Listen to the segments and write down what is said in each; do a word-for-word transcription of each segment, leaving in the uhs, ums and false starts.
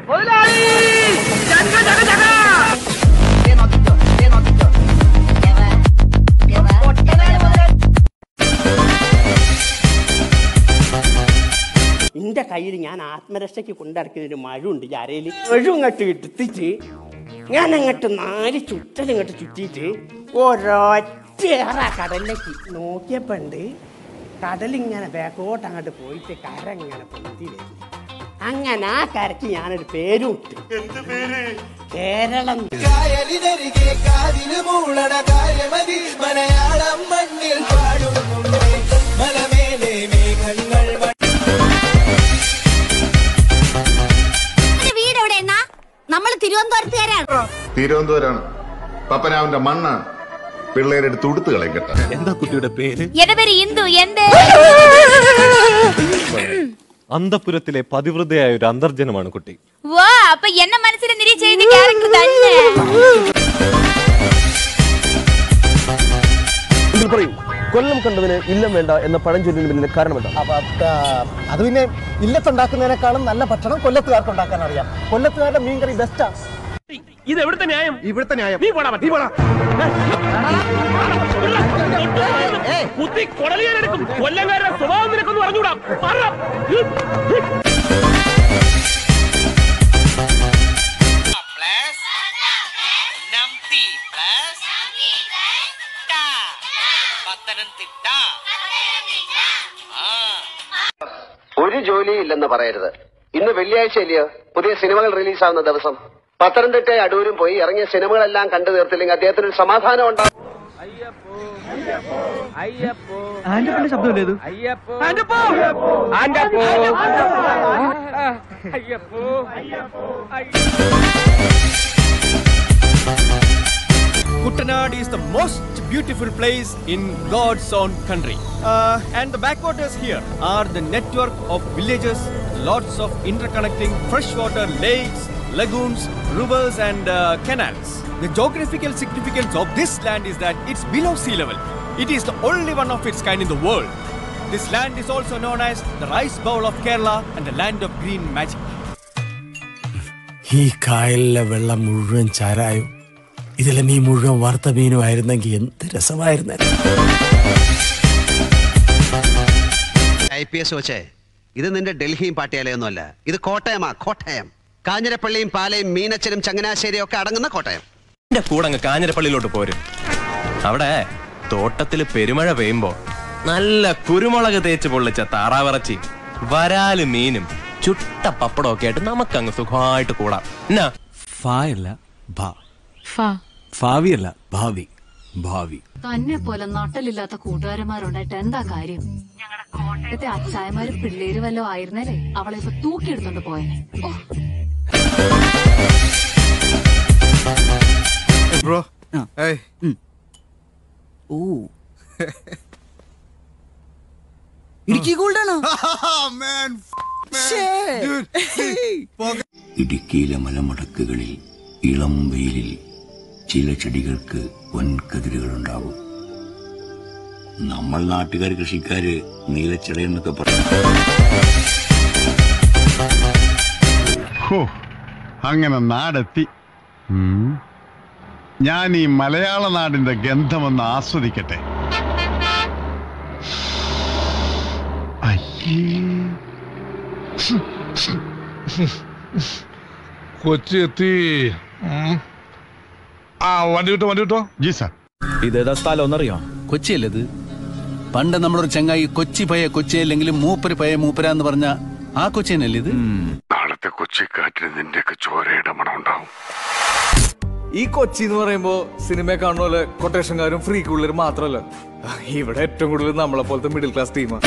എന്റെ കയ്യിൽ ഞാൻ ആത്മരക്ഷയ്ക്ക് കൊണ്ടിറക്കുന്നൊരു മഴുണ്ട് അരയിൽ മഴു ഇങ്ങോട്ട് എടുത്തിട്ട് ഞാൻ അങ്ങോട്ട് നാല് ചുറ്റലിങ്ങോട്ട് ചുറ്റിയിട്ട് ഒരൊറ്റേറ കടലിലേക്ക് നോക്കിയപ്പോണ്ട് കടലിങ്ങനെ ബാക്കോട്ട് അങ്ങോട്ട് പോയിട്ട് കര ഇങ്ങനെ പൊത്തി വരുന്നു. അങ്ങനെ ആ കരയ്ക്ക് ഞാനൊരു പേരും ഇട്ടു. കേരളം. നമ്മള് തിരുവനന്തപുരത്തുകാരാണ്. തിരുവനന്തപുരമാണ്. പപ്പനാവിന്റെ മണ്ണാണ്. പിള്ളേരെടുത്ത് ഉടുത്ത് കളയട്ടെ. എന്താ കുട്ടിയുടെ പേര്? എന്റെ പേര് ഇന്ദു. എന്ത്? അന്തപുരത്തിലെ പതിവൃതയായ ഒരു അന്തർജനമാണ് കുട്ടി. വാ, അപ്പൊ എന്നെ മനസ്സിൽ നിരീക്ഷ ക്യാരക്ടർ തന്നെ. പറയൂ, കൊല്ലം കണ്ടതിന് ഇല്ലം വേണ്ട എന്ന പഴഞ്ചൊല്ലിന് പിന്നിലെ കാരണം എന്താ? അത് പിന്നെ ഇല്ലത്തുണ്ടാക്കുന്നതിനേക്കാളും നല്ല ഭക്ഷണം കൊല്ലത്തുകാർക്ക് ഉണ്ടാക്കാൻ അറിയാം. കൊല്ലത്തുകാരുടെ മീൻകറി ബെസ്റ്റാ. ഇത് എവിടുത്തെ ന്യായം? ഇവിടുത്തെ ന്യായം. നീ പോടാ, നീ പോടാ. കുത്തി കൊടലിയാനെടുക്കും. കൊല്ലംകാരുടെ സ്വഭാവം നിനക്കൊന്ന് പറഞ്ഞുകൂടാ. ഒരു ജോലിയും ഇല്ലെന്ന് പറയരുത്. ഇന്ന് വെള്ളിയാഴ്ച ഇല്ലയോ പുതിയ സിനിമകൾ റിലീസാവുന്ന ദിവസം. പത്തനംതിട്ട അടൂരും പോയി ഇറങ്ങിയ സിനിമകളെല്ലാം കണ്ടു തീർത്തില്ലെങ്കിൽ അദ്ദേഹത്തിന് ഒരു സമാധാനം ഉണ്ടാവും. Kuttanad is the most beautiful place in God's own country. Uh, and the backwaters here are the network of villages, lots of interconnecting freshwater lakes, lagoons, rivers and uh, canals. The geographical significance of this land is that it's below sea level. It is the only one of its kind in the world. This land is also known as the rice bowl of Kerala and the land of green magic. ഈ കായലിലെ വെള്ളം മുഴുവൻ ചാരായും ഇതിലെ മീൻ മുഴുവൻ വറുത്ത മീനും ആയിരുന്നെങ്കിൽ എന്ത് രസമായിരുന്നു. ഐ പി എസ് വെച്ചേ, ഇത് നിന്റെ ഡൽഹിയും പാട്ടിയാലയൊന്നും അല്ല. ഇത് കോട്ടയമാ, കോട്ടയം. കാഞ്ഞിരപ്പള്ളിയും പാലയും മീനച്ചനും ചങ്ങനാശ്ശേരിയും ഒക്കെ അടങ്ങുന്ന കോട്ടയം. എന്റെ കൂടെ അങ്ങ് കാഞ്ഞിരപ്പള്ളിയിലോട്ട് പോരും. അവിടെ തോട്ടത്തില് പെരുമഴ പെയ്യുമ്പോ നല്ല കുരുമുളക് തേച്ച് പൊള്ളിച്ച താറാവിറച്ചി, വരാല് മീനും ചുട്ട പപ്പടം ഒക്കെ ആയിട്ട് നമുക്കങ്ങ് സുഖമായിട്ട് കൂടാം. എന്നാ ഫായല്ല ഭാ, ഭാവിയല്ല ഭാവി, ഭാവി. തന്നെ പോലെ നട്ടലില്ലാത്ത കൂട്ടുകാരന്മാരുണ്ടായിട്ട് എന്താ കാര്യം? ഞങ്ങളുടെ കോട്ടയത്തെ അച്ചായമാര് പിള്ളേര് വല്ലോ ആയിരുന്നല്ലേ അവളെ ഇപ്പൊ തൂക്കിയെടുത്തോണ്ട് പോയനെ. Bro. Hey. Ooh. Idukki ഗോൾഡാണോ? Man. ഇടുക്കിയിലെ മലമടക്കുകളിൽ ഇളം വെയിലിൽ ചില ചെടികൾക്ക് വൻകതിരുകളുണ്ടാവും. നമ്മൾ നാട്ടുകാർ കൃഷിക്കാര് നീലച്ചെടയെന്നൊക്കെ പറഞ്ഞു. അങ്ങനെ നാടെത്തി. ഞാൻ ഈ മലയാള നാടിന്റെ ഗന്ധമൊന്ന് ആസ്വദിക്കട്ടെ. കൊച്ചി എത്തി. ആ വണ്ടി വിട്ടോ, വണ്ടി വിട്ടോ. ജി സാർ. ഇതേതാ സ്ഥലം ഒന്നറിയോ? കൊച്ചിയല്ലത്. പണ്ട് നമ്മളൊരു ചങ്ങായി കൊച്ചി പയ കൊച്ചി അല്ലെങ്കിലും മൂപ്പര് പയ മൂപ്പരാന്ന് പറഞ്ഞ ആ കൊച്ചിയനല്ലേ ഇത്? നാളത്തെ കൊച്ചിക്കാറ്റിന് നിന്റെയൊക്കെ ചോരയുടെ മണം ഉണ്ടാവും. ഈ കൊച്ചി എന്ന് പറയുമ്പോ സിനിമയെ കാണുന്ന പോലെ കൊട്ടേഷൻകാരും ഫ്രീക്ക് പിള്ളേരും മാത്രമല്ല. ഇവിടെ ഏറ്റവും കൂടുതൽ നമ്മളെ പോലത്തെ മിഡിൽ ക്ലാസ് ടീമാണ്.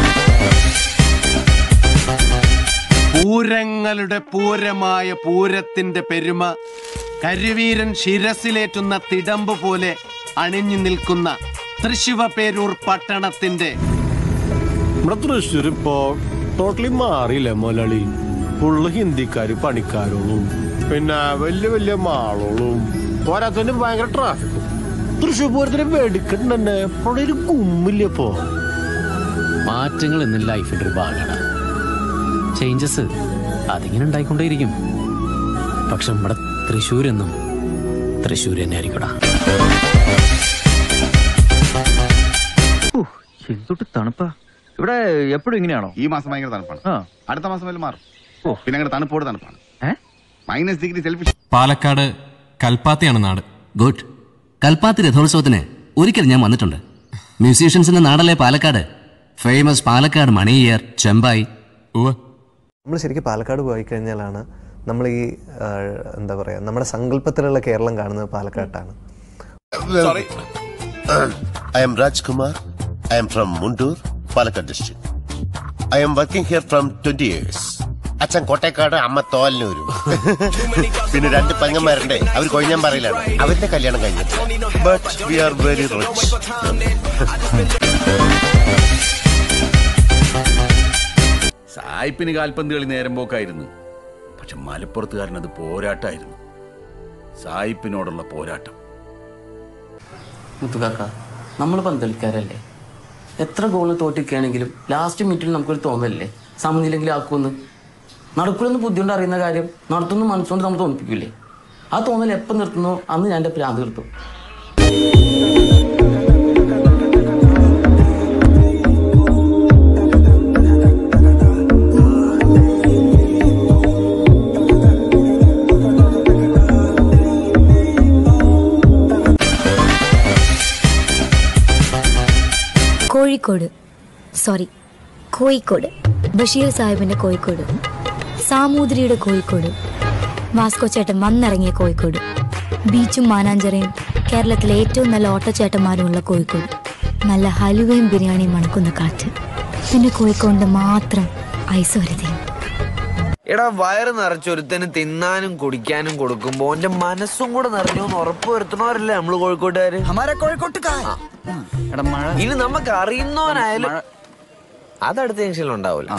പൂരങ്ങളുടെ പൂരമായ പൂരത്തിന്റെ പെരുമ കരുവീരൻ ശിരസിലേറ്റുന്ന തിടമ്പ് പോലെ അണിഞ്ഞു നിൽക്കുന്ന തൃശ്ശിവപേരൂർ പട്ടണത്തിന്റെ നമ്മുടെ തൃശ്ശൂർ ഇപ്പോ ടോട്ടലി മാറിയില്ലേ മലയാളി? ഫുള്ള് ഹിന്ദിക്കാര് പണിക്കാരോളും പിന്നെ വലിയ വലിയ മാളോളും പോരാത്തതിന് ഭയങ്കര ട്രാഫിക്കും. തൃശ്ശൂർ പൂരത്തിന് വെടിക്കെട്ട് തന്നെ അവിടെ ഒരു കുമ്മില്ലപ്പോ. മാറ്റങ്ങൾ എന്ന ലൈഫിന്റെ ഒരു ഭാഗമാണ്. ചേഞ്ചസ് അതിങ്ങനെ ഉണ്ടായിക്കൊണ്ടേയിരിക്കും. പക്ഷെ നമ്മുടെ തൃശ്ശൂരെന്നും തൃശ്ശൂർ തന്നെ ആയിരിക്കടാ. എന്തൊട്ട് തണുപ്പാ ഇവിടെ. എപ്പോഴും ഇങ്ങനെയാണോ? ഈ മാസം ഭയങ്കര തണുപ്പാണ്. അടുത്ത മാസം വല്ല മാറും. ഓ പിന്നെ അങ്ങനെ തണുപ്പോട് തണുപ്പാണ്. Minus degree selfish. പാലക്കാട് കൽപ്പാത്തിയാണ് നാട്. ഗുഡ്. കൽപ്പാത്തി രഥോത്സവത്തിന് ഒരിക്കൽ ഞാൻ വന്നിട്ടുണ്ട്. മ്യൂസീഷ്യൻസിന്റെ നാടല്ലേ പാലക്കാട്. ഫേമസ് പാലക്കാട് മണിയർ, ചെമ്പായി. നമ്മൾ ശരിക്കും പാലക്കാട് പോയി കഴിഞ്ഞാലാണ് നമ്മൾ ഈ എന്താ പറയുക നമ്മുടെ സങ്കല്പത്തിലുള്ള കേരളം കാണുന്നത് പാലക്കാട്ടാണ്. I am Rajkumar. I am from Mundur, Palakkad district. I am working here from twenty years. അച്ഛൻ കോട്ടയക്കാട്, അമ്മ തോലിനൂരും. പിന്നെ രണ്ട് പെങ്ങന്മാരുണ്ട്, അവർ കൊഴിഞ്ഞാൻ പറയില്ലാണ്. അവരുടെ കല്യാണം കഴിഞ്ഞിട്ട്. But we are very rich. സായിപ്പിന് കാൽപന്ത് കളി നേരം പോക്കായിരുന്നു. പക്ഷെ മലപ്പുറത്തുകാരനത് പോരാട്ടമായിരുന്നു. സായിപ്പിനോടുള്ള പോരാട്ടം. മുത്തുകാക്ക, നമ്മൾ പന്തളിക്കാരല്ലേ. എത്ര ഗോളിന് തോറ്റിരിക്കുകയാണെങ്കിലും ലാസ്റ്റ് മിനിറ്റിൽ നമുക്കൊരു തോന്നലല്ലേ സമനിലെങ്കിലും ആക്കുമെന്ന്. നടക്കൂലെന്ന് ബുദ്ധിയുണ്ട് അറിയുന്ന കാര്യം നടത്തുന്ന മനസ്സുകൊണ്ട് നമ്മൾ തോന്നിപ്പിക്കില്ലേ. ആ തോന്നൽ എപ്പം നിർത്തുന്നോ അന്ന് ഞാൻ എൻ്റെ പ്രാന്ത് നിർത്തും. കോഴിക്കോട്, സോറി കോഴിക്കോട്, ബഷീർ സാഹിബിന്റെ കോഴിക്കോട്, സാമൂതിരിയുടെ കോഴിക്കോട്, വാസ്കോ ചേട്ടൻ വന്നിറങ്ങിയ കോഴിക്കോട്, ബീച്ചും മാനാഞ്ചിറയും കേരളത്തിലെ ഏറ്റവും നല്ല ഓട്ടച്ചേട്ടന്മാരുമുള്ള കോഴിക്കോട്, നല്ല ഹലുവയും ബിരിയാണിയും മണക്കുന്ന കാറ്റ്, പിന്നെ കോഴിക്കോടിന്റെ മാത്രം ഐശ്വര്യതയും. എടാ, വയറ് നിറച്ചൊരുത്തന് തിന്നാനും കുടിക്കാനും കൊടുക്കുമ്പോ എന്റെ മനസ്സും കൂടെ നിറഞ്ഞു ഉറപ്പ് വരുത്തണവരല്ലേ നമ്മള് കോഴിക്കോട്ടുകാര്. ഇനി നമുക്ക് അറിയുന്നവനായാലും അതടുത്ത ജംഗ്ഷനിൽ ഉണ്ടാവൂല.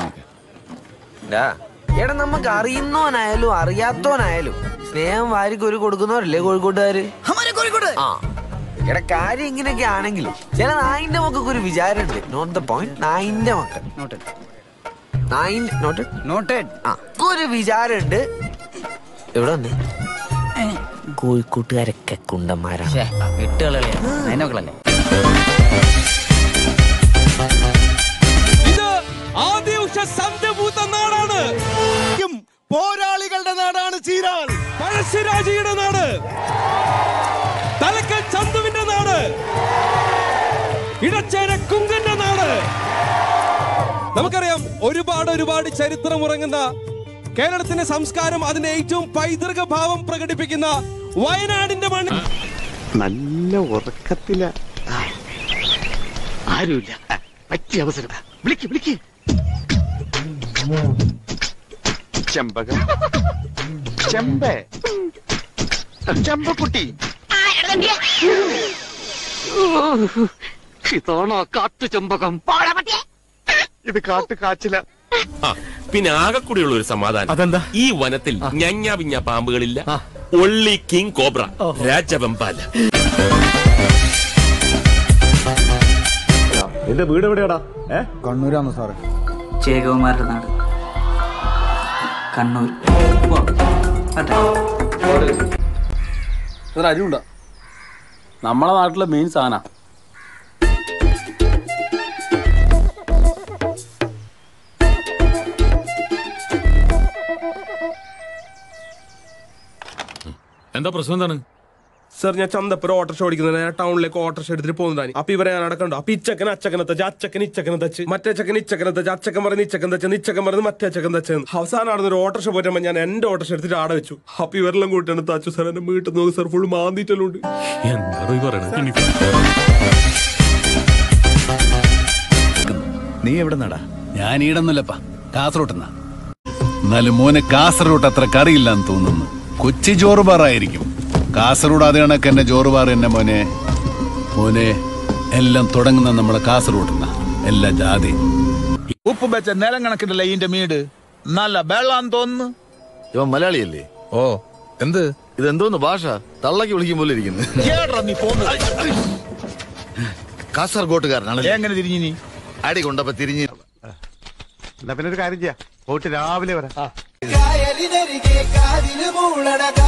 എടാ, നമുക്ക് അറിയുന്നവനായാലും അറിയാത്തവനായാലും സ്നേഹം വാരിക്കൊരു കൊടുക്കുന്നവരല്ലേ കോഴിക്കോട്ടുകാര്. ആ എടാ, കാര്യം ഇങ്ങനെയൊക്കെ ആണെങ്കിലും ചില നായിന്റെ മക്കൾക്ക് ഒരു വിചാരമുണ്ട്. Not the point. നായിന്റെ മക്കൾ ഒരു വിചാരമുണ്ട്. എവിടെ വന്നേ? കോഴിക്കോട്ടുകാരൊക്കെ കുണ്ടന്മാരാണ്. നാടാണ്, പോരാളികളുടെ നാടാണ് ചീരാൾ. പഴശ്ശിരാജയുടെ നാട്, തലക്കൽ ചന്തുവിന്റെ നാട്, ഇടച്ചേര കുങ്കന്റെ നാട്. നമുക്കറിയാം, ഒരുപാട് ഒരുപാട് ചരിത്രമുറങ്ങുന്ന കേരളത്തിന്റെ സംസ്കാരം, അതിന്റെ ഏറ്റവും പൈതൃക ഭാവം പ്രകടിപ്പിക്കുന്ന വയനാടിന്റെ മണ്ണിൽ നല്ല ഉറക്കത്തില. ആരുമില്ല, പറ്റിയ അവസരം. വിളിക്ക് വിളിക്ക്. ചെമ്പകം, ചെമ്പേ, ചെമ്പക്കുട്ടി. ഇതാണോ കാട്ടു ചെമ്പകം? ഇത് കാട്ടു കാച്ചില. പിന്നെ ആകെ കൂടിയുള്ള ഒരു സമാധാനം. അതെന്താ? ഈ വനത്തിൽ ഞഞ്ഞാ പിഞ്ഞ പാമ്പുകളില്ല. ഒള്ളി കിങ് കോബ്ര, രാജവെമ്പാല. എന്റെ വീട് എവിടെയാടാ? കണ്ണൂരാണോ സാറേ? ജയകുമാരുടെ നാട് കണ്ണൂർ. അരിവുണ്ട നമ്മളെ നാട്ടിലെ മെയിൻ സാധന. എന്താ പ്രശ്നം? എന്താണ് സാർ, ഞാൻ ചന്തപ്പുരം ഓട്ടോറിക്ഷ ഓടിക്കുന്നത്. ഞാൻ ടൗണിലേക്ക് ഓട്ടോറിക്ഷ എടുത്തിട്ട് പോകുന്നതാണ്. അപ്പൊ ഇവരെ ഞാൻ അടക്കണ്ടോ? അപ്പൊ ഇച്ചക്കൻ അച്ചക്കനെ തച്ച്, അച്ചക്കൻ ഇച്ചക്കനെ തച്ച്, മറ്റേ ചക്കൻ ഇച്ചക്കനെ തച്ച്, അച്ചക്കൻ പറഞ്ഞ് ഇച്ചക്കൻ തച്ച്, ഇച്ചക്കൻ പറഞ്ഞ് മറ്റേ ചക്കൻ തച്ച്. അവസാനം നടന്നൊരു ഓട്ടോറിക്ഷ പോറ്റുമ്പോ ഞാൻ എന്റെ ഓട്ടോറിക്ഷ എടുത്തിട്ട് ആടെ വെച്ചു. അപ്പൊ ഇവരെല്ലാം കൂട്ടിയാണ് തച്ചു. സാർ, എന്റെ വീട്ടിൽ നോക്കി സാർ, ഫുൾ മാന്തിയിട്ടെല്ലാം ഉണ്ട്. എന്താണോ ഈ പറയണത്? നീ എവിടെ നടാ? ഞാൻ ഈടൊന്നുമില്ലപ്പാ, കാസർഗോട്ടെന്നാ. എന്നാലും മോനെ കാസർഗോട്ട് അത്ര കറിയില്ലാന്ന് തോന്നുന്നു. കൊച്ചി ജോറുബാറായിരിക്കും. കാസർഗോഡ് അത് കണക്ക് എന്നെ ജോറുബാർ എന്നെ മോനെ. മോനെ എല്ലാം തുടങ്ങുന്ന നമ്മളെ കാസർഗോട്ടെന്നാ. എല്ലാ ജാതി ഉപ്പ് വെച്ച നിലം കണക്കിട്ടല്ലേ ഇതിന്റെ മീട്. നല്ല വെള്ളാന്ന് തോന്നുന്നു. ഇവൻ മലയാളിയല്ലേ? ഓ, എന്ത് ഇതെന്തോന്ന് ഭാഷ? തള്ളക്ക് വിളിക്കും പോലെ ഇരിക്കുന്നു. കാസർഗോട്ടുകാരനാണ്. എങ്ങനെ തിരിഞ്ഞു? നീ അടി കൊണ്ടപ്പോ തിരിഞ്ഞു. എന്നാ പിന്നെ ഒരു കാര്യം ചെയ്യാം, പോയിട്ട് രാവിലെ വരാം. കായലിനരികെ കാതില് മൂള നടക